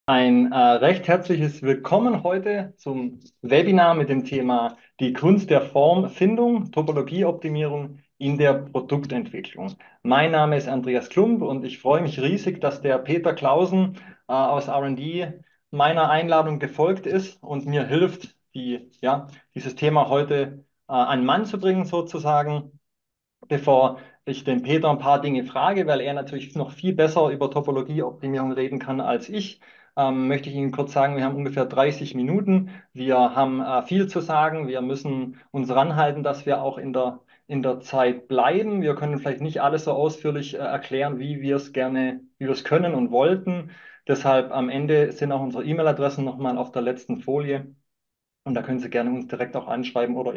Ein recht herzliches Willkommen heute zum Webinar mit dem Thema die Kunst der Formfindung, Topologieoptimierung in der Produktentwicklung. Mein Name ist Andreas Klump und ich freue mich riesig, dass der Peter Clausen aus R&D meiner Einladung gefolgt ist und mir hilft, dieses Thema heute an den Mann zu bringen sozusagen. Bevor ich den Peter ein paar Dinge frage, weil er natürlich noch viel besser über Topologieoptimierung reden kann als ich, möchte ich Ihnen kurz sagen, wir haben ungefähr 30 Minuten. Wir haben viel zu sagen. Wir müssen uns ranhalten, dass wir auch in der Zeit bleiben. Wir können vielleicht nicht alles so ausführlich erklären, wie wir es können und wollten. Deshalb am Ende sind auch unsere E-Mail-Adressen nochmal auf der letzten Folie. Und da können Sie gerne uns direkt auch anschreiben oder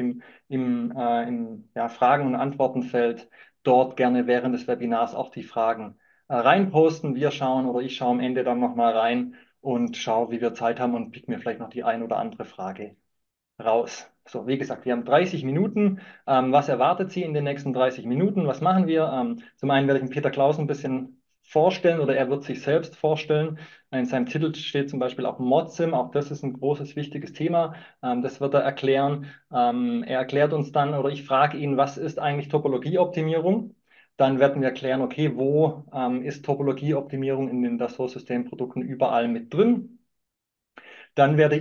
im Fragen- und Antwortenfeld dort gerne während des Webinars auch die Fragen reinposten. Wir schauen oder ich schaue am Ende dann nochmal rein und schaue, wie wir Zeit haben und pick mir vielleicht noch die ein oder andere Frage raus. So, wie gesagt, wir haben 30 Minuten. Was erwartet Sie in den nächsten 30 Minuten? Was machen wir? Zum einen werde ich den Peter Klaus ein bisschen vorstellen oder er wird sich selbst vorstellen. In seinem Titel steht zum Beispiel auch ModSim. Auch das ist ein großes, wichtiges Thema. Das wird er erklären. Er erklärt uns dann oder ich frage ihn, was ist eigentlich Topologieoptimierung? Dann werden wir erklären, okay, wo ist Topologieoptimierung in den Dassault-Systemprodukten überall mit drin? Dann werde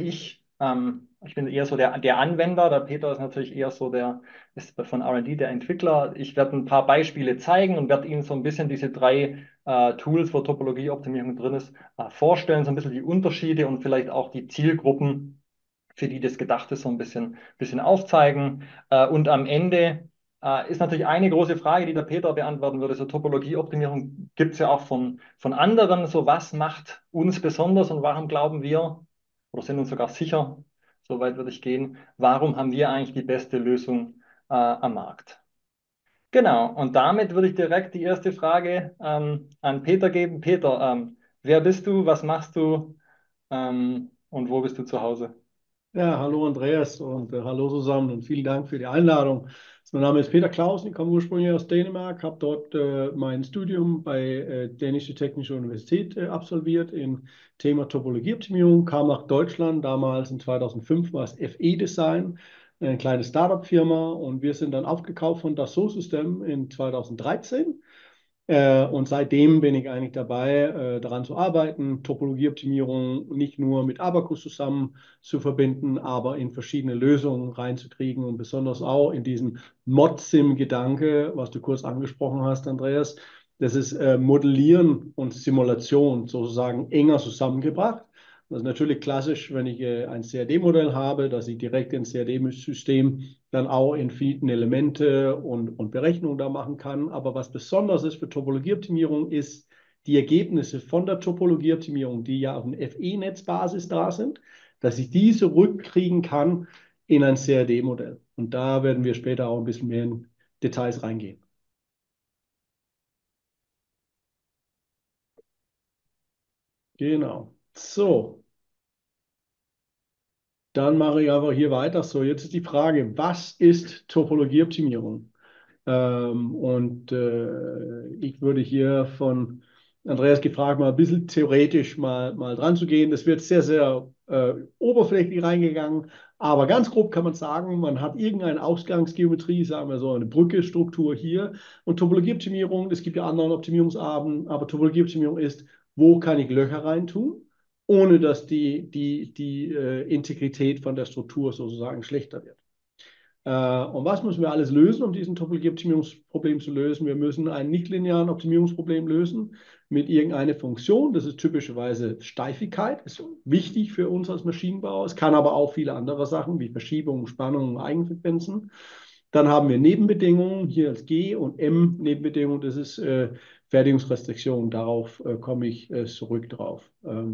ich bin eher so der Anwender, der Peter ist natürlich eher so ist von R&D der Entwickler. Ich werde ein paar Beispiele zeigen und werde Ihnen so ein bisschen diese drei Tools, wo Topologieoptimierung drin ist, vorstellen, so ein bisschen die Unterschiede und vielleicht auch die Zielgruppen, für die das gedacht ist, so ein bisschen aufzeigen. Und am Ende ist natürlich eine große Frage, die der Peter beantworten würde. So Topologieoptimierung gibt es ja auch von anderen. So was macht uns besonders und warum glauben wir oder sind uns sogar sicher, so weit würde ich gehen, warum haben wir eigentlich die beste Lösung am Markt? Genau, und damit würde ich direkt die erste Frage an Peter geben. Peter, wer bist du, was machst du und wo bist du zu Hause? Ja, hallo Andreas und hallo zusammen und vielen Dank für die Einladung. Mein Name ist Peter Clausen, ich komme ursprünglich aus Dänemark, habe dort mein Studium bei Dänische Technische Universität absolviert im Thema Topologieoptimierung, kam nach Deutschland, damals in 2005 war es FE Design, eine kleine Startup-Firma und wir sind dann aufgekauft von Dassault Systèmes in 2013. Und seitdem bin ich eigentlich dabei, daran zu arbeiten, Topologieoptimierung nicht nur mit Abacus zusammen zu verbinden, aber in verschiedene Lösungen reinzukriegen und besonders auch in diesen Mod-Sim-Gedanke, was du kurz angesprochen hast, Andreas, das ist Modellieren und Simulation sozusagen enger zusammengebracht. Das ist natürlich klassisch, wenn ich ein CAD-Modell habe, dass ich direkt ins CAD-System dann auch in vielen Elemente und Berechnungen da machen kann. Aber was besonders ist für Topologieoptimierung, ist die Ergebnisse von der Topologieoptimierung, die ja auf einer FE-Netzbasis da sind, dass ich diese rückkriegen kann in ein CAD-Modell. Und da werden wir später auch ein bisschen mehr in Details reingehen. Genau. So, dann mache ich einfach hier weiter. So, jetzt ist die Frage, was ist Topologieoptimierung? Ich würde hier von Andreas gefragt, mal ein bisschen theoretisch mal dran zu gehen. Das wird sehr, sehr oberflächlich reingegangen, aber ganz grob kann man sagen, man hat irgendeine Ausgangsgeometrie, sagen wir so eine Brücke-Struktur hier. Und Topologieoptimierung, es gibt ja andere Optimierungsarten, aber Topologieoptimierung ist, wo kann ich Löcher reintun, ohne dass die Integrität von der Struktur sozusagen schlechter wird. Und was müssen wir alles lösen, um diesen Topologie-Optimierungsproblem zu lösen? Wir müssen ein nichtlinearen Optimierungsproblem lösen mit irgendeiner Funktion. Das ist typischerweise Steifigkeit, ist wichtig für uns als Maschinenbauer. Es kann aber auch viele andere Sachen wie Verschiebungen, Spannungen, Eigenfrequenzen. Dann haben wir Nebenbedingungen, hier als G und M Nebenbedingungen, das ist Fertigungsrestriktion. Darauf komme ich zurück drauf.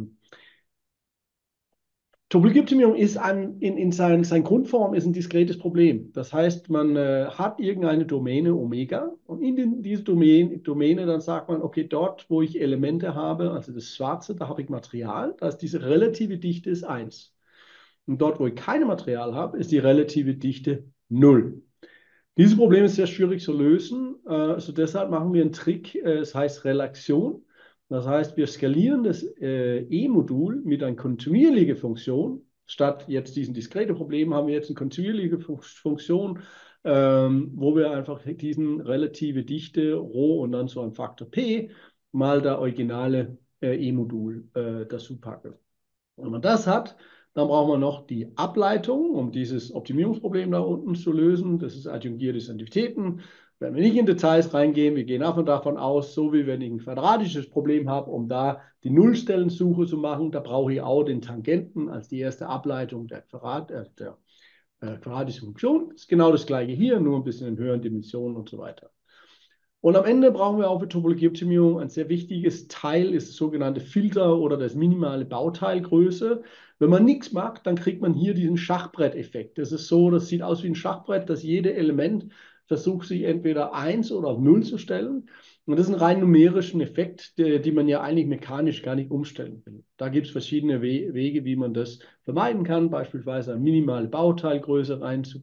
Topologieoptimierung ist sein Grundform ist ein diskretes Problem. Das heißt, man hat irgendeine Domäne Omega und diese Domäne, dann sagt man, okay, dort, wo ich Elemente habe, also das Schwarze, da habe ich Material, da ist diese relative Dichte ist 1. Und dort, wo ich kein Material habe, ist die relative Dichte 0. Dieses Problem ist sehr schwierig zu lösen. Also deshalb machen wir einen Trick, es heißt Relaktion. Das heißt, wir skalieren das E-Modul mit einer kontinuierlichen Funktion. Statt jetzt diesen diskreten Problem haben wir jetzt eine kontinuierliche Funktion, wo wir einfach diesen relative Dichte Rho und dann so ein Faktor P mal der originale E-Modul dazu packen. Wenn man das hat, dann brauchen wir noch die Ableitung, um dieses Optimierungsproblem da unten zu lösen. Das ist adjungierte Identitäten. Wenn wir nicht in Details reingehen, wir gehen einfach davon aus, so wie wenn ich ein quadratisches Problem habe, um da die Nullstellensuche zu machen, da brauche ich auch den Tangenten als die erste Ableitung der quadratischen Funktion. Das ist genau das gleiche hier, nur ein bisschen in höheren Dimensionen und so weiter. Und am Ende brauchen wir auch für Topologieoptimierung ein sehr wichtiges Teil, ist das sogenannte Filter oder das minimale Bauteilgröße. Wenn man nichts macht, dann kriegt man hier diesen Schachbretteffekt. Das ist so, das sieht aus wie ein Schachbrett, dass jedes Element versucht, sich entweder 1 oder auf 0 zu stellen. Und das ist ein rein numerischen Effekt, den man ja eigentlich mechanisch gar nicht umstellen will. Da gibt es verschiedene Wege, wie man das vermeiden kann, beispielsweise eine minimale Bauteilgröße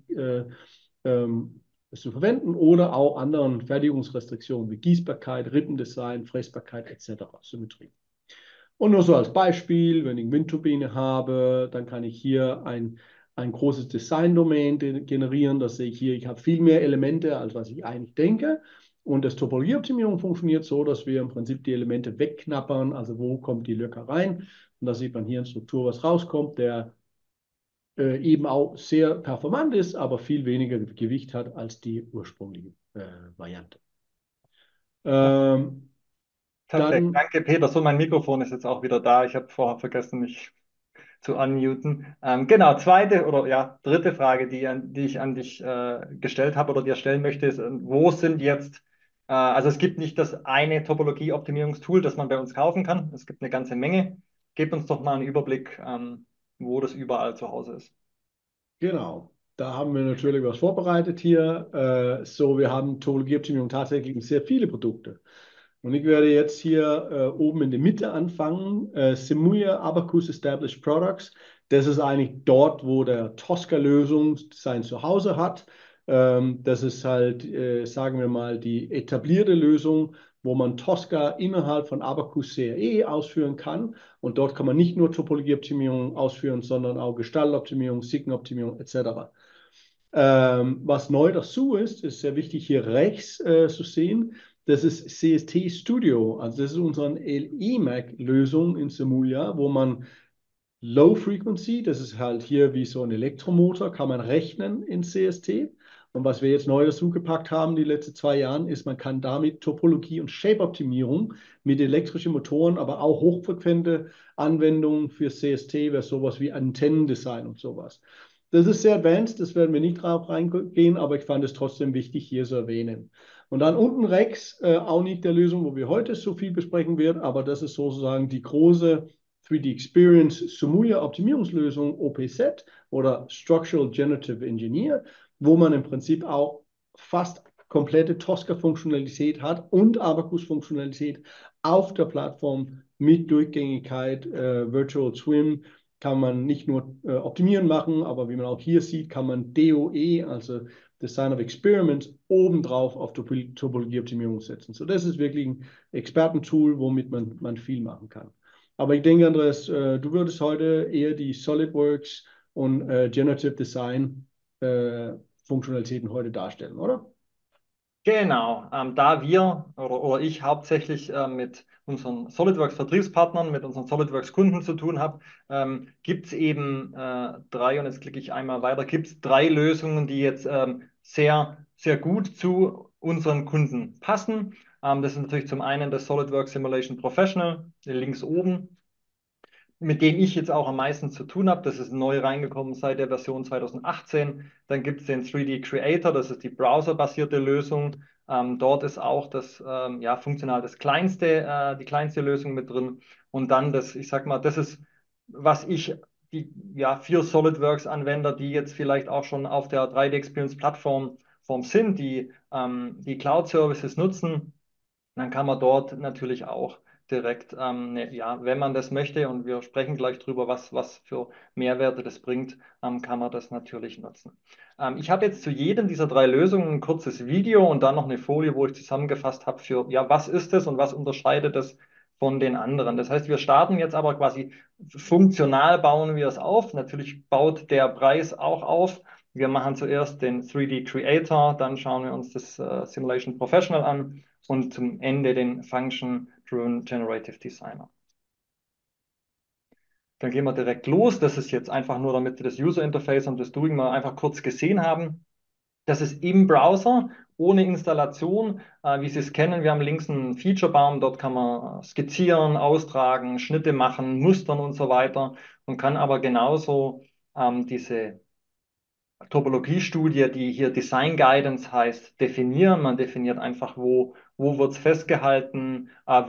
es zu verwenden oder auch anderen Fertigungsrestriktionen wie Gießbarkeit, Rippendesign, Fräsbarkeit etc. Symmetrie. Und nur so als Beispiel, wenn ich eine Windturbine habe, dann kann ich hier ein großes Design-Domain generieren. Das sehe ich hier. Ich habe viel mehr Elemente, als was ich eigentlich denke. Und das Topologieoptimierung funktioniert so, dass wir im Prinzip die Elemente wegknappern. Also wo kommt die Lücke rein? Und da sieht man hier in Struktur, was rauskommt, der eben auch sehr performant ist, aber viel weniger Gewicht hat als die ursprüngliche Variante. Ähm, Perfekt. dann, Danke, Peter. So, mein Mikrofon ist jetzt auch wieder da. Ich habe vorher vergessen, mich zu unmuten. Genau, zweite oder ja, dritte Frage, die ich an dich gestellt habe oder dir stellen möchte, ist, wo sind jetzt, also es gibt nicht das eine Topologie-Optimierungstool, das man bei uns kaufen kann. Es gibt eine ganze Menge. Gib uns doch mal einen Überblick, wo das überall zu Hause ist. genau, da haben wir natürlich was vorbereitet hier. Wir haben Topologieoptimierung tatsächlich in sehr viele Produkte. Und ich werde jetzt hier oben in der Mitte anfangen. Semuya Abacus Established Products. Das ist eigentlich dort, wo der Tosca-Lösung sein Zuhause hat. Das ist halt, sagen wir mal, die etablierte Lösung, wo man Tosca innerhalb von Abacus CRE ausführen kann. Und dort kann man nicht nur Topologieoptimierung ausführen, sondern auch Gestaltoptimierung, Sigma-Optimierung etc. Was neu dazu ist, ist sehr wichtig hier rechts zu sehen. Das ist CST Studio. Also das ist unsere LEMAC-Lösung in Semulia, wo man Low Frequency, das ist halt hier wie so ein Elektromotor, kann man rechnen in CST. Und was wir jetzt neu dazu gepackt haben die letzten 2 Jahren, ist, man kann damit Topologie und Shape-Optimierung mit elektrischen Motoren, aber auch hochfrequente Anwendungen für CST, wäre sowas wie Antennendesign und sowas. Das ist sehr advanced, das werden wir nicht drauf reingehen, aber ich fand es trotzdem wichtig, hier zu erwähnen. Und dann unten rechts, auch nicht der Lösung, wo wir heute so viel besprechen werden, aber das ist sozusagen die große 3D Experience Sumuya Optimierungslösung OPZ oder Structural Generative Engineer, wo man im Prinzip auch fast komplette Tosca-Funktionalität hat und Abacus-Funktionalität auf der Plattform mit Durchgängigkeit, Virtual Swim kann man nicht nur optimieren machen, aber wie man auch hier sieht, kann man DOE, also Design of Experiments, obendrauf auf Topologieoptimierung setzen. So, das ist wirklich ein Expertentool, womit man viel machen kann. Aber ich denke, Andreas, du würdest heute eher die SolidWorks und Generative Design Funktionalitäten heute darstellen, oder? Genau, da wir oder ich hauptsächlich mit unseren SolidWorks-Vertriebspartnern, mit unseren SolidWorks-Kunden zu tun habe, gibt es eben drei, und jetzt klicke ich einmal weiter, gibt es drei Lösungen, die jetzt sehr, sehr gut zu unseren Kunden passen. Das ist natürlich zum einen das SolidWorks Simulation Professional, links oben, mit denen ich jetzt auch am meisten zu tun habe. Das ist neu reingekommen seit der Version 2018. Dann gibt es den 3D Creator, das ist die browserbasierte Lösung. Dort ist auch das ja, funktional die kleinste Lösung mit drin. Und dann das, ich sag mal, das ist, was ich die ja, für SolidWorks-Anwender, die jetzt vielleicht auch schon auf der 3D Experience Plattform sind, die Cloud-Services nutzen, dann kann man dort natürlich auch direkt, ja, wenn man das möchte, und wir sprechen gleich drüber, was für Mehrwerte das bringt, kann man das natürlich nutzen. Ich habe jetzt zu jedem dieser drei Lösungen ein kurzes Video und dann noch eine Folie, wo ich zusammengefasst habe für, ja, was ist es und was unterscheidet es von den anderen. Das heißt, wir starten jetzt aber quasi funktional bauen wir es auf. Natürlich baut der Preis auch auf. Wir machen zuerst den 3D Creator, dann schauen wir uns das Simulation Professional an und zum Ende den Function Driven Generative Designer. Dann gehen wir direkt los. Das ist jetzt einfach nur, damit Sie das User Interface und das Doing mal einfach kurz gesehen haben. Das ist im Browser, ohne Installation, wie Sie es kennen. Wir haben links einen Featurebaum, dort kann man skizzieren, austragen, Schnitte machen, mustern und so weiter und kann aber genauso diese Topologiestudie, die hier Design Guidance heißt, definieren. Man definiert einfach, wo wird es festgehalten,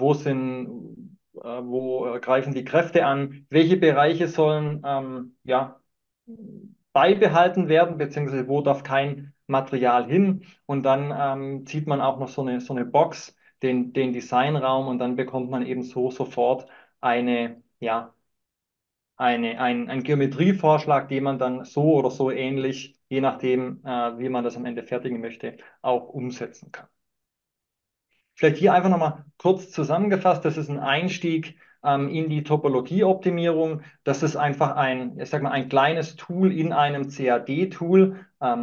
wo greifen die Kräfte an, welche Bereiche sollen ja, beibehalten werden, beziehungsweise wo darf kein Material hin. Und dann zieht man auch noch so eine Box, den Designraum, und dann bekommt man eben so sofort ja, ein Geometrievorschlag, den man dann so oder so ähnlich, je nachdem, wie man das am Ende fertigen möchte, auch umsetzen kann. Vielleicht hier einfach nochmal kurz zusammengefasst, das ist ein Einstieg in die Topologieoptimierung. Das ist einfach ich sag mal, ein kleines Tool in einem CAD-Tool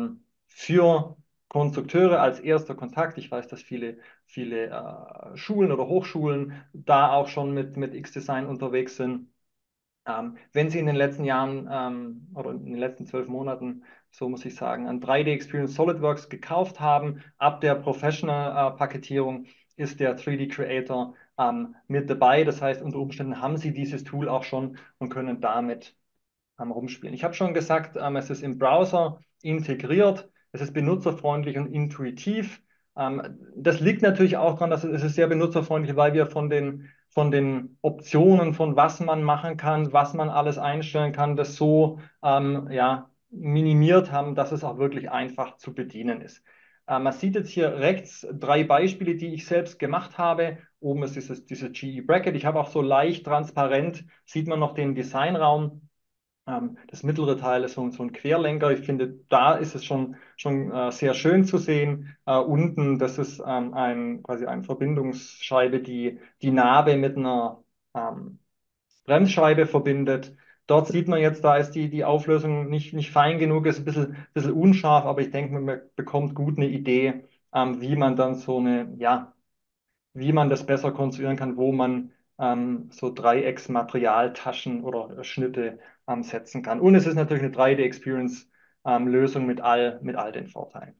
für Konstrukteure als erster Kontakt. Ich weiß, dass viele Schulen oder Hochschulen da auch schon mit X-Design unterwegs sind. Wenn Sie in den letzten Jahren oder in den letzten 12 Monaten, so muss ich sagen, an 3D Experience SolidWorks gekauft haben, ab der Professional-Paketierung ist der 3D Creator mit dabei. Das heißt, unter Umständen haben Sie dieses Tool auch schon und können damit rumspielen. Ich habe schon gesagt, es ist im Browser integriert, es ist benutzerfreundlich und intuitiv. Das liegt natürlich auch daran, dass es ist sehr benutzerfreundlich, weil wir von den Optionen, von was man machen kann, was man alles einstellen kann, das so ja, minimiert haben, dass es auch wirklich einfach zu bedienen ist. Man sieht jetzt hier rechts 3 Beispiele, die ich selbst gemacht habe. Oben ist dieses GE Bracket. Ich habe auch so leicht transparent, sieht man noch den Designraum. Das mittlere Teil ist so ein Querlenker. Ich finde, da ist es schon sehr schön zu sehen. Unten, das ist quasi eine Verbindungsscheibe, die Nabe mit einer Bremsscheibe verbindet. Dort sieht man jetzt, da ist die Auflösung nicht fein genug, ist ein bisschen unscharf, aber ich denke, man bekommt gut eine Idee, wie man dann ja, wie man das besser konstruieren kann, wo man so Dreiecksmaterialtaschen oder Schnitte setzen kann. Und es ist natürlich eine 3D-Experience-Lösung mit all den Vorteilen.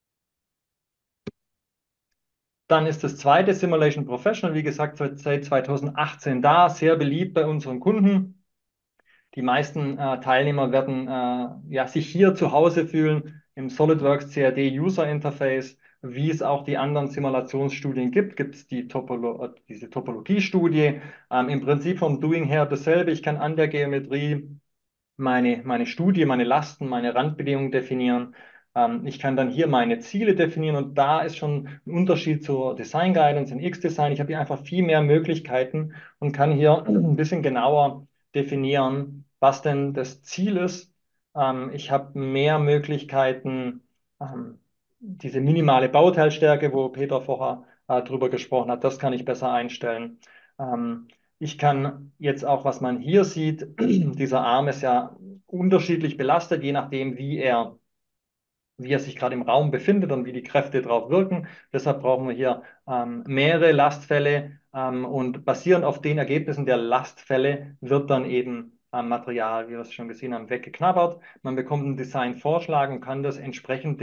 Dann ist das zweite Simulation Professional, wie gesagt, seit 2018 da, sehr beliebt bei unseren Kunden. Die meisten Teilnehmer werden ja, sich hier zu Hause fühlen im SolidWorks CAD User Interface, wie es auch die anderen Simulationsstudien gibt. Gibt es diese Topologiestudie. Im Prinzip vom Doing her dasselbe. Ich kann an der Geometrie meine Studie, meine Lasten, meine Randbedingungen definieren. Ich kann dann hier meine Ziele definieren und da ist schon ein Unterschied zur Design Guidance in X-Design. Ich habe hier einfach viel mehr Möglichkeiten und kann hier ein bisschen genauer definieren, was denn das Ziel ist. Ich habe mehr Möglichkeiten, diese minimale Bauteilstärke, wo Peter vorher drüber gesprochen hat, das kann ich besser einstellen. Ich kann jetzt auch, was man hier sieht, dieser Arm ist ja unterschiedlich belastet, je nachdem, wie er sich gerade im Raum befindet und wie die Kräfte drauf wirken. Deshalb brauchen wir hier mehrere Lastfälle und basierend auf den Ergebnissen der Lastfälle wird dann eben Material, wie wir es schon gesehen haben, weggeknabbert. Man bekommt einen Designvorschlag und kann das entsprechend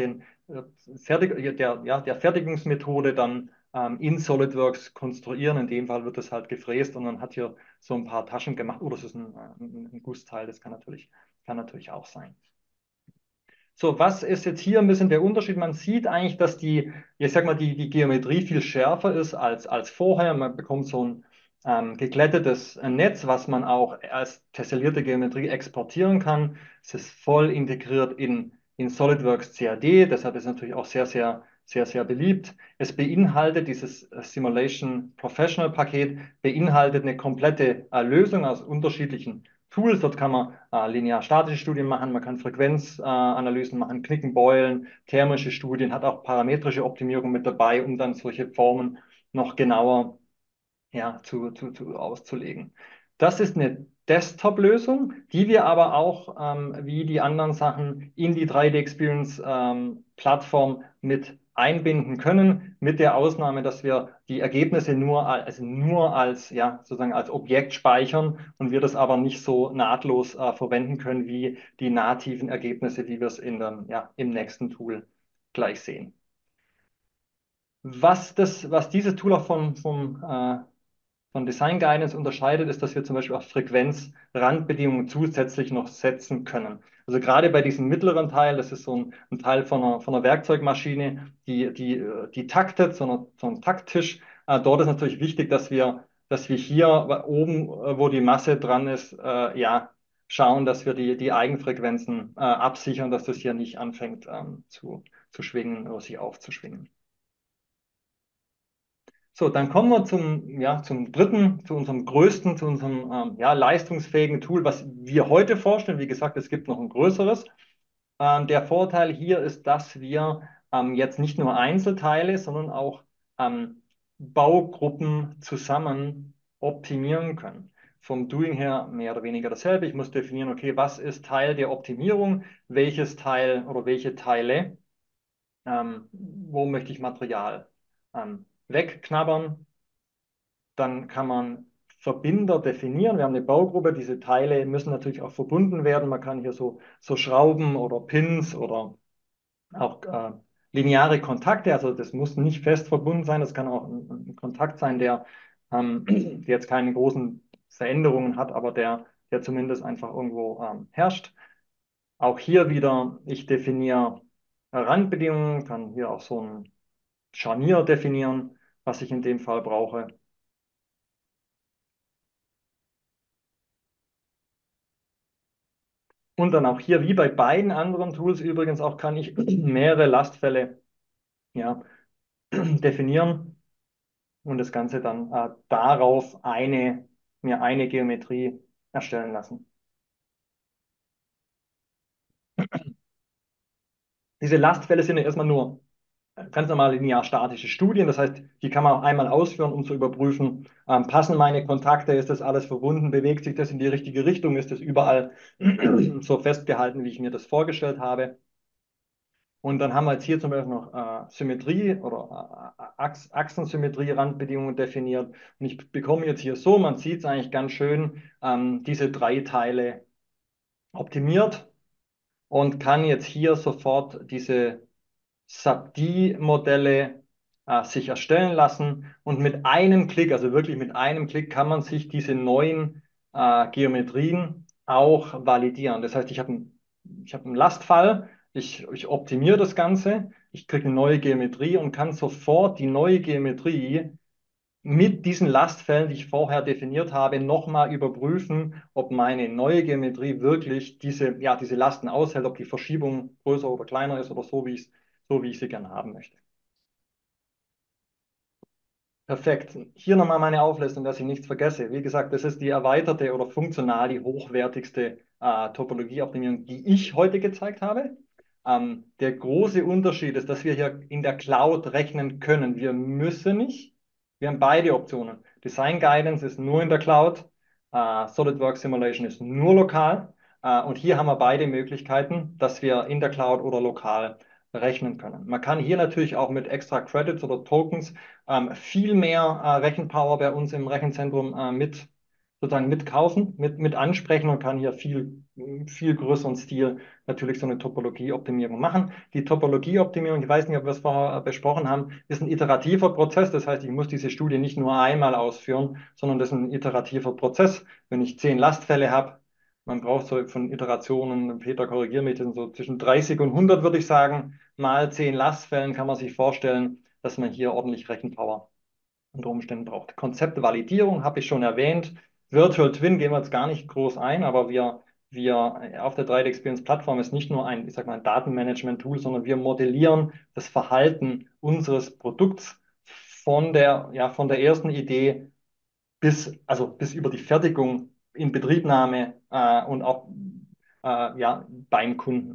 der Fertigungsmethode dann in SolidWorks konstruieren. In dem Fall wird das halt gefräst und man hat hier so ein paar Taschen gemacht. Oder es ist ein Gussteil, das kann natürlich auch sein. So, was ist jetzt hier ein bisschen der Unterschied? Man sieht eigentlich, dass ich sag mal, die Geometrie viel schärfer ist als vorher. Man bekommt so ein geglättetes Netz, was man auch als tessellierte Geometrie exportieren kann. Es ist voll integriert in SolidWorks CAD, deshalb ist es natürlich auch sehr beliebt. Es beinhaltet dieses Simulation Professional Paket, beinhaltet eine komplette Lösung aus unterschiedlichen Tools. Dort kann man linear-statische Studien machen, man kann Frequenzanalysen machen, Knicken, Beulen, thermische Studien, hat auch parametrische Optimierung mit dabei, um dann solche Formen noch genauer ja, auszulegen. Das ist eine Desktop-Lösung, die wir aber auch wie die anderen Sachen in die 3D Experience Plattform mit einbinden können, mit der Ausnahme, dass wir die Ergebnisse nur als, ja, sozusagen als Objekt speichern und wir das aber nicht so nahtlos verwenden können wie die nativen Ergebnisse, wie wir es ja, im nächsten Tool gleich sehen. Was dieses Tool auch von Design Guidance unterscheidet, ist, dass wir zum Beispiel auch Frequenzrandbedingungen zusätzlich noch setzen können. Also gerade bei diesem mittleren Teil, das ist so ein Teil von einer Werkzeugmaschine, die taktet, so ein Takttisch. Dort ist natürlich wichtig, dass wir hier oben, wo die Masse dran ist, ja, schauen, dass wir die Eigenfrequenzen absichern, dass das hier nicht anfängt zu schwingen oder sich aufzuschwingen. So, dann kommen wir ja, zum dritten, zu unserem größten, zu unserem ja, leistungsfähigen Tool, was wir heute vorstellen. Wie gesagt, es gibt noch ein größeres. Der Vorteil hier ist, dass wir jetzt nicht nur Einzelteile, sondern auch Baugruppen zusammen optimieren können. Vom Doing her mehr oder weniger dasselbe. Ich muss definieren, okay, was ist Teil der Optimierung, welches Teil oder welche Teile, wo möchte ich Material wegknabbern. Dann kann man Verbinder definieren. Wir haben eine Baugruppe. Diese Teile müssen natürlich auch verbunden werden. Man kann hier so Schrauben oder Pins oder auch lineare Kontakte. Also das muss nicht fest verbunden sein. Das kann auch ein Kontakt sein, der jetzt keine großen Veränderungen hat, aber der zumindest einfach irgendwo herrscht. Auch hier wieder, ich definiere Randbedingungen, kann hier auch so ein Scharnier definieren, was ich in dem Fall brauche. Und dann auch hier, wie bei beiden anderen Tools übrigens, auch kann ich mehrere Lastfälle ja, definieren und das Ganze dann darauf mir eine Geometrie erstellen lassen. Diese Lastfälle sind ja erstmal nur ganz normale linear-statische Studien. Das heißt, die kann man auch einmal ausführen, um zu überprüfen, passen meine Kontakte, ist das alles verbunden, bewegt sich das in die richtige Richtung, ist das überall so festgehalten, wie ich mir das vorgestellt habe. Und dann haben wir jetzt hier zum Beispiel noch Symmetrie oder Achsensymmetrie, Randbedingungen definiert. Und ich bekomme jetzt hier so, man sieht es eigentlich ganz schön, diese drei Teile optimiert und kann jetzt hier sofort diese SAP-D-Modelle sich erstellen lassen. Und mit einem Klick, also wirklich mit einem Klick, kann man sich diese neuen Geometrien auch validieren. Das heißt, ich hab einen Lastfall, ich optimiere das Ganze, ich kriege eine neue Geometrie und kann sofort die neue Geometrie mit diesen Lastfällen, die ich vorher definiert habe, nochmal überprüfen, ob meine neue Geometrie wirklich ja, diese Lasten aushält, ob die Verschiebung größer oder kleiner ist oder so, wie ich sie gerne haben möchte. Perfekt. Hier nochmal meine Auflistung, dass ich nichts vergesse. Wie gesagt, das ist die erweiterte oder funktional die hochwertigste Topologieoptimierung, die ich heute gezeigt habe. Der große Unterschied ist, dass wir hier in der Cloud rechnen können. Wir müssen nicht. Wir haben beide Optionen. Design Guidance ist nur in der Cloud. SolidWorks Simulation ist nur lokal. Und hier haben wir beide Möglichkeiten, dass wir in der Cloud oder lokal rechnen können. Man kann hier natürlich auch mit extra Credits oder Tokens viel mehr Rechenpower bei uns im Rechenzentrum sozusagen mitkaufen, mit ansprechen und kann hier viel größeren Stil natürlich so eine Topologieoptimierung machen. Die Topologieoptimierung, ich weiß nicht, ob wir es vorher besprochen haben, ist ein iterativer Prozess. Das heißt, ich muss diese Studie nicht nur einmal ausführen, sondern das ist ein iterativer Prozess. Wenn ich 10 Lastfälle habe, man braucht so von Iterationen, Peter, korrigiere mich, das sind so zwischen 30 und 100, würde ich sagen, mal 10 Lastfällen kann man sich vorstellen, dass man hier ordentlich Rechenpower unter Umständen braucht. Konzeptvalidierung habe ich schon erwähnt. Virtual Twin gehen wir jetzt gar nicht groß ein, aber wir auf der 3D Experience Plattform ist nicht nur ein, ich sag mal, ein Datenmanagement-Tool, sondern wir modellieren das Verhalten unseres Produkts ja, von der ersten Idee bis über die Fertigung in Betriebnahme und auch ja, beim Kunden.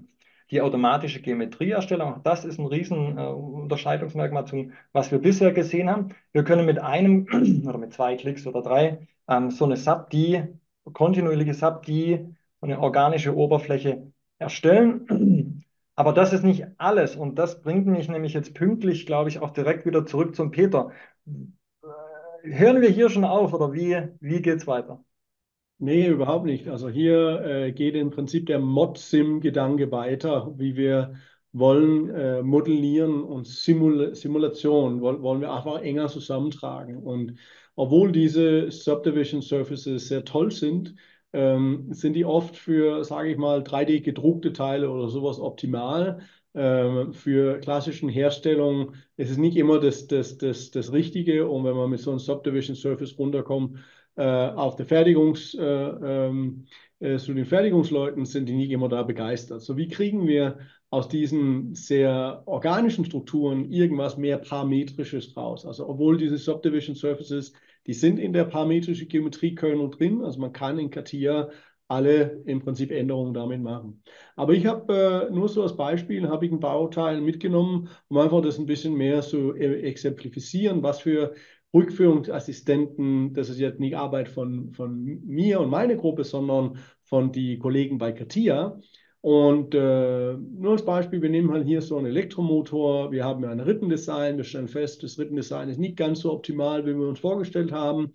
die automatische Geometrieerstellung. Auch das ist ein riesen Unterscheidungsmerkmal zum, was wir bisher gesehen haben. Wir können mit einem oder mit zwei Klicks oder drei so eine SAP-D, kontinuierliche SAP-D, eine organische Oberfläche erstellen. Aber das ist nicht alles und das bringt mich nämlich jetzt pünktlich, glaube ich, auch direkt wieder zurück zum Peter. Hören wir hier schon auf oder wie geht's weiter? Nee, überhaupt nicht. Also hier geht im Prinzip der Mod-Sim-Gedanke weiter, wie wir wollen modellieren und Simulation wollen wir einfach enger zusammentragen. Und obwohl diese Subdivision Surfaces sehr toll sind die oft für, sage ich mal, 3D gedruckte Teile oder sowas optimal. Für klassischen Herstellungen ist es nicht immer das Richtige. Und wenn man mit so einem Subdivision Surface runterkommt, auf der zu den Fertigungsleuten sind die nicht immer da begeistert. So, wie kriegen wir aus diesen sehr organischen Strukturen irgendwas mehr Parametrisches raus? Also, obwohl diese Subdivision Surfaces, die sind in der parametrischen Geometriekernel drin, also man kann in CATIA alle im Prinzip Änderungen damit machen. Aber ich habe nur so als Beispiel, habe ich ein Bauteil mitgenommen, um einfach das ein bisschen mehr zu exemplifizieren, was für Rückführungsassistenten, das ist jetzt nicht Arbeit von mir und meiner Gruppe, sondern von den Kollegen bei CATIA. Und nur als Beispiel, wir nehmen halt hier so einen Elektromotor, wir haben ja ein Rippendesign, wir stellen fest, das Rippendesign ist nicht ganz so optimal, wie wir uns vorgestellt haben.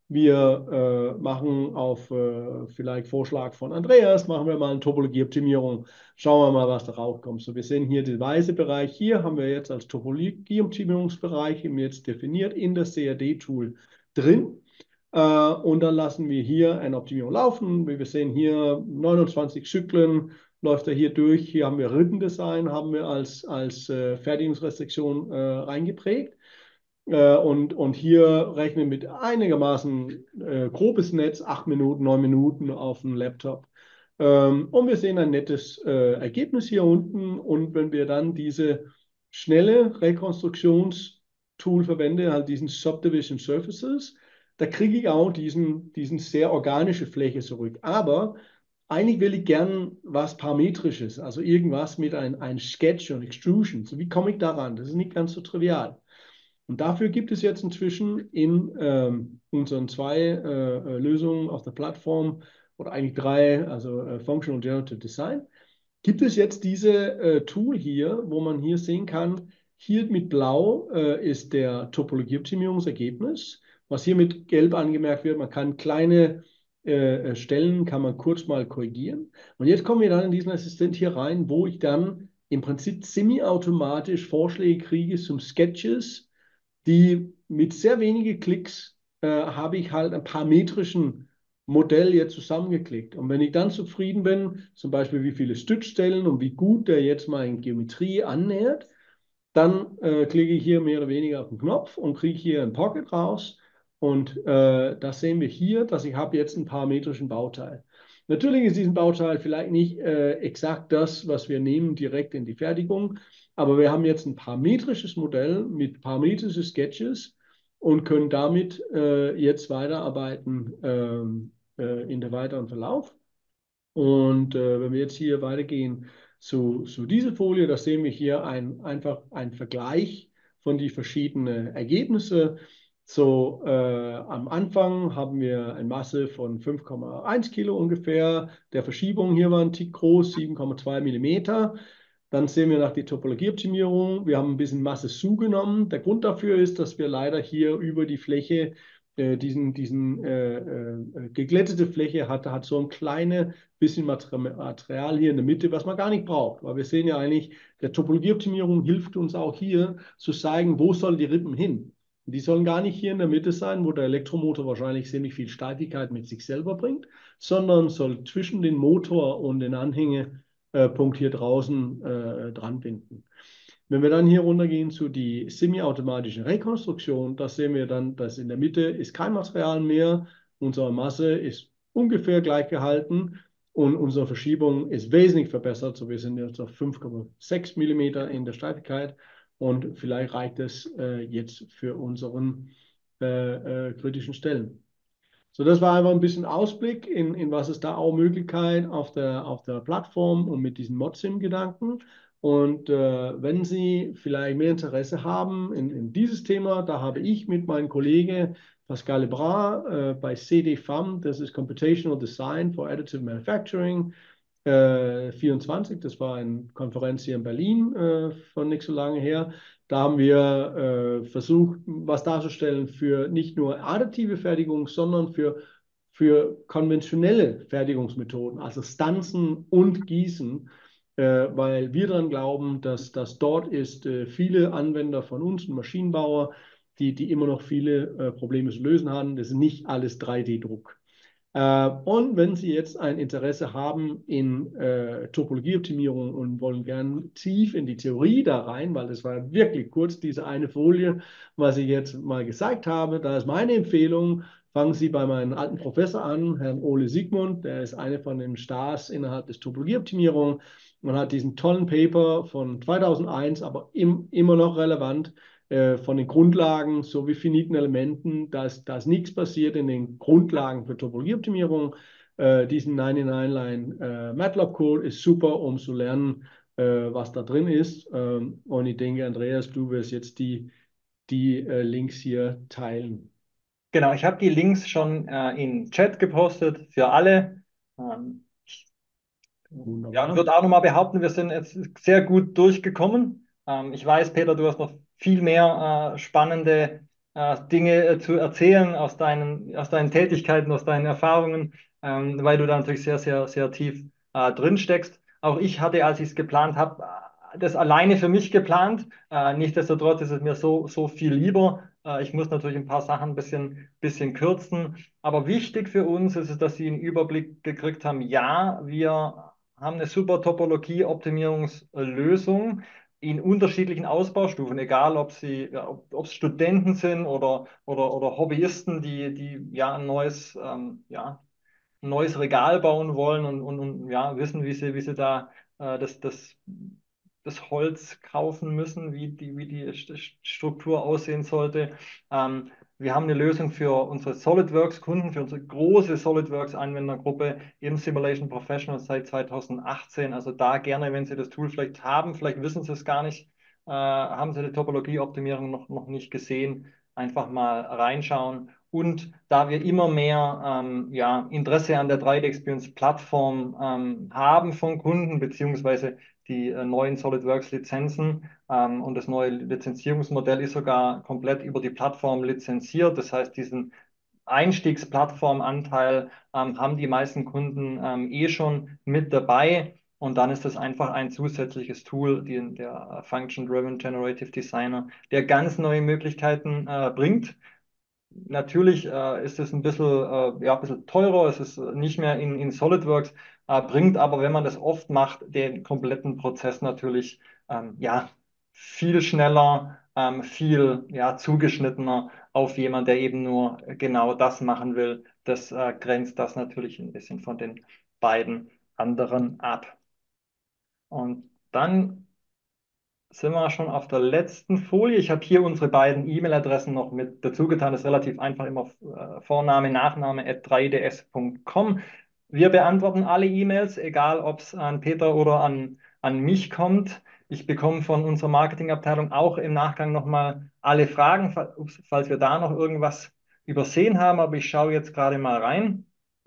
Wir machen auf vielleicht Vorschlag von Andreas, machen wir mal eine Topologieoptimierung. Schauen wir mal, was da rauskommt. So, wir sehen hier den weißen Bereich. Hier haben wir jetzt als Topologieoptimierungsbereich jetzt definiert in das CAD-Tool drin. Und dann lassen wir hier eine Optimierung laufen. Wie wir sehen hier 29 Zyklen läuft er hier durch. Hier haben wir Rippendesign, haben wir als Fertigungsrestriktion reingeprägt. Und hier rechnen wir mit einigermaßen grobes Netz, 8 Minuten, 9 Minuten auf dem Laptop. Und wir sehen ein nettes Ergebnis hier unten. Und wenn wir dann diese schnelle Rekonstruktionstool verwenden, halt diesen Subdivision Surfaces, da kriege ich auch diesen sehr organische Fläche zurück. Aber eigentlich will ich gern was Parametrisches, also irgendwas mit ein Sketch und Extrusion. So, wie komme ich daran? Das ist nicht ganz so trivial. Und dafür gibt es jetzt inzwischen in unseren zwei Lösungen auf der Plattform oder eigentlich drei, also Functional Generative Design, gibt es jetzt diese Tool hier, wo man hier sehen kann, hier mit Blau ist der Topologieoptimierungsergebnis, was hier mit Gelb angemerkt wird. Man kann kleine Stellen, kann man kurz mal korrigieren. Und jetzt kommen wir dann in diesen Assistent hier rein, wo ich dann im Prinzip semi-automatisch Vorschläge kriege zum Sketches, die mit sehr wenigen Klicks habe ich halt ein parametrischen Modell jetzt zusammengeklickt. Und wenn ich dann zufrieden bin, zum Beispiel wie viele Stützstellen und wie gut der jetzt meine Geometrie annähert, dann klicke ich hier mehr oder weniger auf den Knopf und kriege hier ein Pocket raus. Und das sehen wir hier, dass ich habe jetzt einen parametrischen Bauteil. Natürlich ist diesen Bauteil vielleicht nicht exakt das, was wir nehmen direkt in die Fertigung, aber wir haben jetzt ein parametrisches Modell mit parametrischen Sketches und können damit jetzt weiterarbeiten in der weiteren Verlauf. Und wenn wir jetzt hier weitergehen zu dieser Folie, da sehen wir hier einfach einen Vergleich von die verschiedenen Ergebnisse. So, am Anfang haben wir eine Masse von 5,1 Kilo ungefähr. Der Verschiebung hier war ein Tick groß, 7,2 Millimeter. Dann sehen wir nach die Topologieoptimierung. Wir haben ein bisschen Masse zugenommen. Der Grund dafür ist, dass wir leider hier über die Fläche, geglättete Fläche hat so ein kleines bisschen Material hier in der Mitte, was man gar nicht braucht. Weil wir sehen ja eigentlich, der Topologieoptimierung hilft uns auch hier zu zeigen, wo sollen die Rippen hin. Die sollen gar nicht hier in der Mitte sein, wo der Elektromotor wahrscheinlich ziemlich viel Steifigkeit mit sich selber bringt, sondern soll zwischen den Motor und den Anhängepunkt hier draußen dran binden. Wenn wir dann hier runtergehen zu die semi-automatischen Rekonstruktion, da sehen wir dann, dass in der Mitte ist kein Material mehr, unsere Masse ist ungefähr gleich gehalten und unsere Verschiebung ist wesentlich verbessert. So, wir sind jetzt auf 5,6 Millimeter in der Steifigkeit und vielleicht reicht es jetzt für unseren kritischen Stellen. So, das war einfach ein bisschen Ausblick in was ist da auch Möglichkeit auf der Plattform und mit diesen Mod-Sim-Gedanken. Und wenn Sie vielleicht mehr Interesse haben in dieses Thema, da habe ich mit meinem Kollegen Pascal Lebrun bei CDFAM, das ist Computational Design for Additive Manufacturing, 24, das war eine Konferenz hier in Berlin von nicht so lange her. Da haben wir versucht, was darzustellen für nicht nur additive Fertigung, sondern für konventionelle Fertigungsmethoden, also Stanzen und Gießen, weil wir daran glauben, dass dort ist viele Anwender von uns, Maschinenbauer, die immer noch viele Probleme zu lösen haben. Das ist nicht alles 3D-Druck. Und wenn Sie jetzt ein Interesse haben in Topologieoptimierung und wollen gern tief in die Theorie da rein, weil das war wirklich kurz diese eine Folie, was ich jetzt mal gezeigt habe, da ist meine Empfehlung, fangen Sie bei meinem alten Professor an, Herrn Ole Sigmund, der ist einer von den Stars innerhalb des Topologieoptimierung und hat diesen tollen Paper von 2001, aber immer noch relevant, von den Grundlagen sowie finiten Elementen, da ist nichts passiert in den Grundlagen für Topologieoptimierung. Diesen 99-Line MATLAB-Code ist super, um zu lernen, was da drin ist. Und ich denke, Andreas, du wirst jetzt die Links hier teilen. Genau, ich habe die Links schon in den Chat gepostet für alle. Ich ja, Wunderbar. würde auch nochmal behaupten, wir sind jetzt sehr gut durchgekommen. Ich weiß, Peter, du hast noch viel mehr spannende Dinge zu erzählen aus deinen Tätigkeiten, aus deinen Erfahrungen, weil du da natürlich sehr, sehr, sehr tief drin steckst. Auch ich hatte, als ich es geplant habe, das alleine für mich geplant. Nichtsdestotrotz ist es mir so viel lieber. Ich muss natürlich ein paar Sachen ein bisschen kürzen. Aber wichtig für uns ist es, dass Sie einen Überblick gekriegt haben. Ja, wir haben eine super Topologie-Optimierungslösung in unterschiedlichen Ausbaustufen, egal ob es Studenten sind oder Hobbyisten, die ja ein neues Regal bauen wollen und ja, wissen, wie sie da das Holz kaufen müssen, wie die Struktur aussehen sollte. Wir haben eine Lösung für unsere SolidWorks-Kunden, für unsere große SolidWorks-Anwendergruppe im Simulation Professional seit 2018. Also da gerne, wenn Sie das Tool vielleicht haben, vielleicht wissen Sie es gar nicht, haben Sie die Topologie-Optimierung noch nicht gesehen, einfach mal reinschauen. Und da wir immer mehr ja, Interesse an der 3D-Experience-Plattform haben von Kunden, beziehungsweise die neuen SolidWorks-Lizenzen und das neue Lizenzierungsmodell ist sogar komplett über die Plattform lizenziert. Das heißt, diesen Einstiegsplattformanteil haben die meisten Kunden eh schon mit dabei. Und dann ist das einfach ein zusätzliches Tool, der Function-Driven Generative Designer, der ganz neue Möglichkeiten bringt. Natürlich ist es ja, ein bisschen teurer, es ist nicht mehr in SolidWorks, bringt aber, wenn man das oft macht, den kompletten Prozess natürlich ja, viel schneller, viel ja, zugeschnittener auf jemanden, der eben nur genau das machen will. Das grenzt das natürlich ein bisschen von den beiden anderen ab. Und dann sind wir schon auf der letzten Folie. Ich habe hier unsere beiden E-Mail-Adressen noch mit dazu getan. Das ist relativ einfach, immer Vorname, Nachname at 3ds.com. Wir beantworten alle E-Mails, egal ob es an Peter oder an mich kommt. Ich bekomme von unserer Marketingabteilung auch im Nachgang nochmal alle Fragen, falls wir da noch irgendwas übersehen haben. Aber ich schaue jetzt gerade mal rein.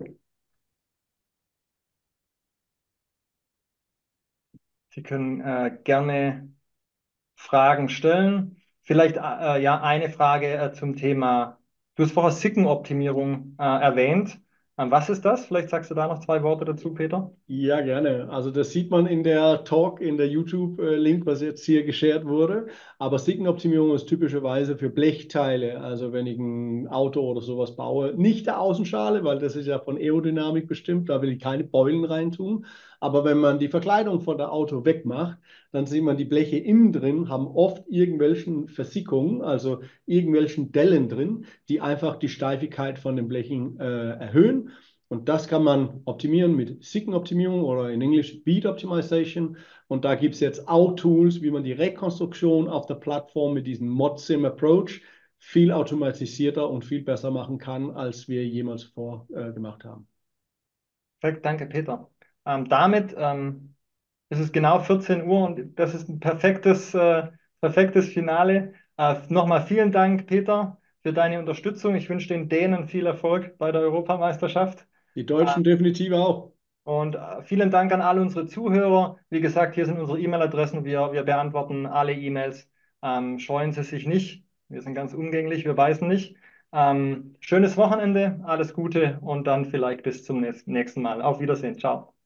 Sie können gerne Fragen stellen. Vielleicht ja eine Frage zum Thema. Du hast vorher Signoptimierung erwähnt. Was ist das? Vielleicht sagst du da noch zwei Worte dazu, Peter. Ja, gerne. Also das sieht man in der Talk, in der YouTube-Link, was jetzt hier geshared wurde. Aber Signoptimierung ist typischerweise für Blechteile. Also wenn ich ein Auto oder sowas baue, nicht der Außenschale, weil das ist ja von Aerodynamik bestimmt, da will ich keine Beulen reintun. Aber wenn man die Verkleidung von der Auto wegmacht, dann sieht man, die Bleche innen drin haben oft irgendwelchen Versickungen, also irgendwelchen Dellen drin, die einfach die Steifigkeit von den Blechen erhöhen. Und das kann man optimieren mit Signoptimierung oder in Englisch Beat Optimization. Und da gibt es jetzt auch Tools, wie man die Rekonstruktion auf der Plattform mit diesem ModSim Approach viel automatisierter und viel besser machen kann, als wir jemals zuvor gemacht haben. Perfekt, danke, Peter. Damit ist es genau 14 Uhr und das ist ein perfektes Finale. Nochmal vielen Dank, Peter, für deine Unterstützung. Ich wünsche den Dänen viel Erfolg bei der Europameisterschaft. Die Deutschen definitiv auch. Und vielen Dank an alle unsere Zuhörer. Wie gesagt, hier sind unsere E-Mail-Adressen. Wir beantworten alle E-Mails. Scheuen Sie sich nicht. Wir sind ganz umgänglich, wir beißen nicht. Schönes Wochenende, alles Gute und dann vielleicht bis zum nächsten Mal. Auf Wiedersehen. Ciao.